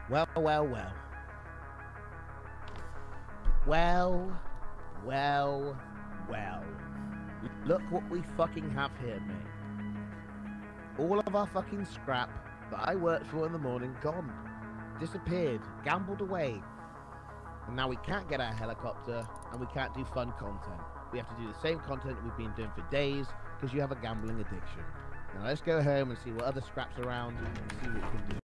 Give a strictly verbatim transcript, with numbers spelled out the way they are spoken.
Well, well, well. Well, well, well. Look what we fucking have here, mate. All of our fucking scrap that I worked for in the morning, gone. Disappeared, gambled away. And now we can't get our helicopter, and we can't do fun content. We have to do the same content we've been doing for days, because you have a gambling addiction. Now let's go home and see what other scraps around, and see what we can do.